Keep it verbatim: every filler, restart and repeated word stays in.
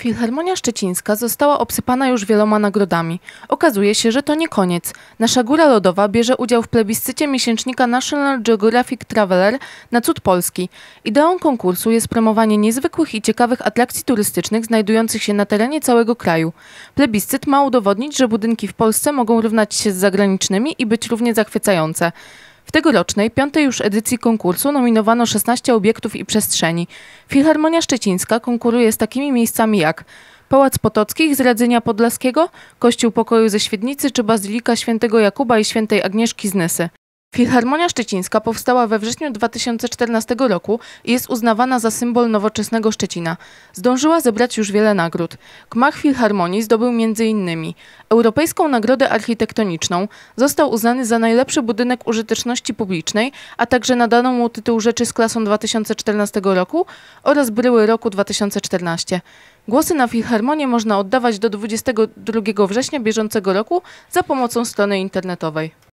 Filharmonia Szczecińska została obsypana już wieloma nagrodami. Okazuje się, że to nie koniec. Nasza Góra Lodowa bierze udział w plebiscycie miesięcznika National Geographic Traveler na cud Polski. Ideą konkursu jest promowanie niezwykłych i ciekawych atrakcji turystycznych znajdujących się na terenie całego kraju. Plebiscyt ma udowodnić, że budynki w Polsce mogą równać się z zagranicznymi i być równie zachwycające. W tegorocznej, piątej już edycji konkursu nominowano szesnaście obiektów i przestrzeni. Filharmonia Szczecińska konkuruje z takimi miejscami jak Pałac Potockich z Radzenia Podlaskiego, Kościół Pokoju ze Świdnicy czy Bazylika Świętego Jakuba i Świętej Agnieszki z Nysy. Filharmonia Szczecińska powstała we wrześniu dwa tysiące czternastego roku i jest uznawana za symbol nowoczesnego Szczecina. Zdążyła zebrać już wiele nagród. Gmach Filharmonii zdobył między innymi Europejską Nagrodę Architektoniczną, został uznany za najlepszy budynek użyteczności publicznej, a także nadano mu tytuł Rzeczy z klasą dwa tysiące czternastego roku oraz Bryły roku dwa tysiące czternastego. Głosy na Filharmonię można oddawać do dwudziestego drugiego września bieżącego roku za pomocą strony internetowej.